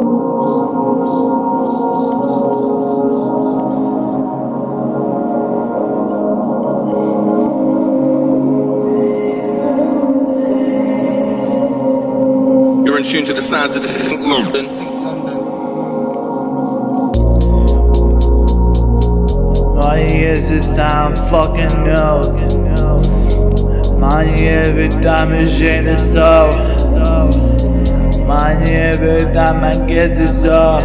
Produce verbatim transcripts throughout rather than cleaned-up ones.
You're in tune to the sounds of the London. Money is this time, fucking no. Money every time is in the soul. Money every time I get this off.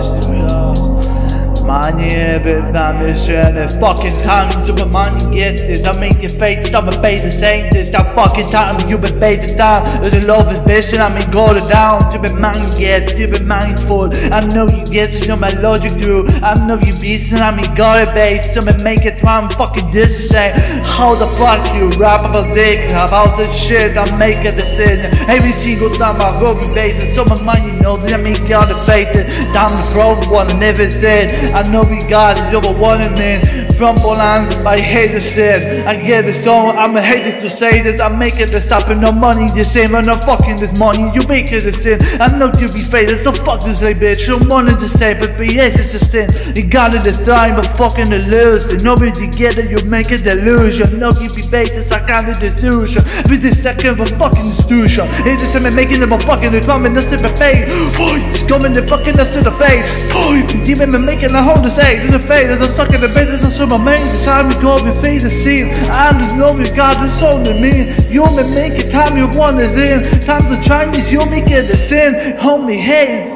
Money every time is in the fucking time. You been money get this. I make it fake, I'ma pay the same this. That fucking time you been paid this time. The love is vision, I mean go down. You been mind get, you been mindful. I know you get this, you know my logic through. I know you beast and I mean got it base. So me make it time fucking this the same. How the fuck you rap about dick about this shit? I make a decision every single time I go be basic. So my money knows that I mean got it basic. Down the road one I never said. I know we got it over one man from Poland. I hate the sin. I get it so I'm a hater to say this. I make it the stop and no money the same. I'm not fucking this money. You make it the sin. I know you be fake. So fuck this like bitch. You money to say, but yes it's a sin. You got it this time, but fucking the lose. Nobody to get it. You make it delusion. No you be fake. This I can't do this illusion. With this second but fucking institution. It is me making them a fucking the drum and the super fake. It's coming the fucking us to the face. Demon me making a hold the stage in the face. There's a suck in the bed. There's a swimmer main. It's time to go and fade the scene. I just know you got this only me. You may make it time you want is in. Time to Chinese, you make it the sin. Homie, hey,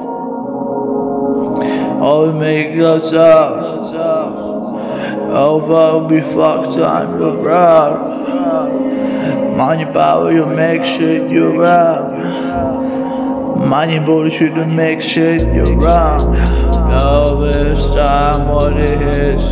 oh, make us up. Over be fucked time you proud. Money power, you make shit you wrong. Money bullshit, you make shit you wrong. Now this time what it is.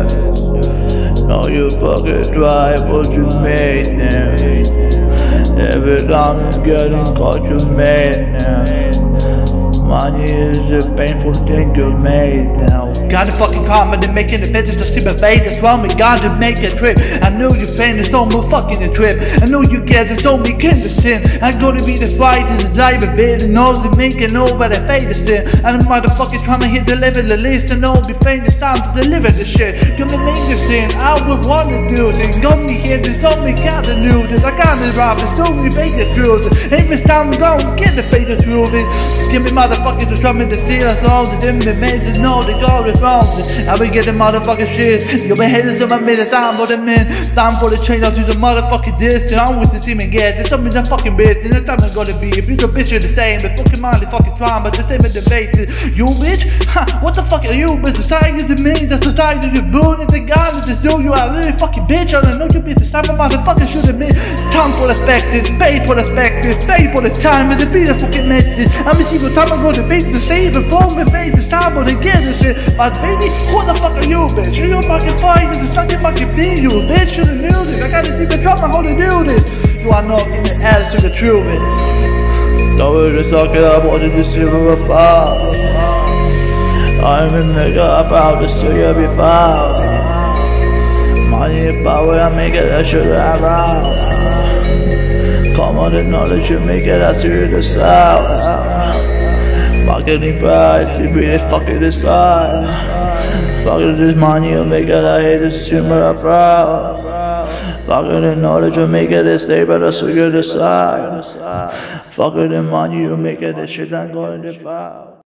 Now you fucking drive what you made now. Every time you getting caught you made now. Money is a painful thing you made now. Gotta fucking comment and making the business to stupid fate. That's why we gotta make a trip. I know you pain it's only fucking a trip. I know you get it's only kind of sin. I'm gonna be the fight is drive a bit and all the making over the fate is sin. And I'm motherfucking trying to hit the level the list and all be faint it's time to deliver the shit. Gonna make the sin. I would wanna do it. Gonna hear this only gotta do this. I gotta drop this only make the truth. Hey Miss Time gonna get the fate of truth. Give me motherfucking the drum in the seal. That's all the them that made to know they got it wrong. I been getting motherfucking shit. You been haters on my minute time for the men. Time for the change out to the motherfucking disc. And I'm with the semen get. There's something that fucking bitch. And that's time I'm gonna be. If you the bitch are the same, but fucking mind the fucking trying, but the same in debate. You bitch? Ha, what the fuck are you? But society to me, that's society you're doing. The guy that just do you are really fucking bitch. I don't know you bitch. It's time for motherfucking should have been. Time for the specters, pay for the specters, pay for the time, and the be the fucking message. I'm a single time I'm gonna be the same before we made this time, but again this shit. But baby, what the fuck are you, bitch? You fucking fight, it's not your fucking be you, bitch. Should've knew this. I gotta see the drama how to do this. You are not in the ass to the truth. No, we're just talking about the silver of fire. I'm a nigga about to see you be found. Money and power, I make it, I should have around. Come on, the knowledge, you make it, I see you the sound. Fucking pride, you be this fucking decide. Fucking this money, you make it, I hate this humor, I'm proud. Fucking the knowledge, you make it, stay, but I see you decide. Fucking the money, you make it, this shit, I'm going to file.